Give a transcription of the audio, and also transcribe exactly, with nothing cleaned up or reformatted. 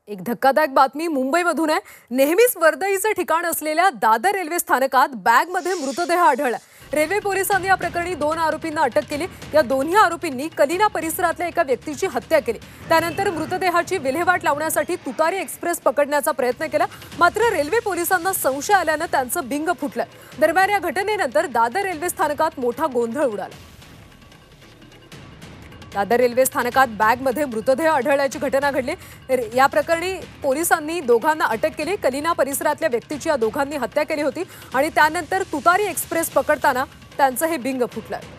एक धक्कादायक बातमी मुंबईमधून आहे। नेहमीच वर्दळीचे ठिकाण असलेल्या दादर रेल्वे स्थानकात बॅगमध्ये मृतदेह आढळला। रेल्वे पोलिसांनी या प्रकरणी दोन आरोपींना अटक केली। या दोन्ही आरोपींनी कलिना परिसरातल्या एका व्यक्तीची हत्या केली। त्यानंतर मृतदेहाची विल्हेवाट लावण्यासाठी तुतारी एक्सप्रेस पकडण्याचा प्रयत्न केला, मात्र रेल्वे पोलिसांना संशय आल्याने त्यांचं बिंग फुटलं। दरम्यान या घटनेनंतर दादर रेल्वे स्थानकात मोठा गोंधळ उडाला। दादर रेल्वे स्थानकात बॅगमध्ये मृतदेह आढळल्याची घटना घडली। या प्रकरणी पोलिसांनी दोघांना अटक केली। कलिना परिसरातल्या व्यक्तीची या दोघांनी हत्या केली होती आणि त्यानंतर तुतारी एक्सप्रेस पकडताना त्यांचं हे बिंग फुटलं।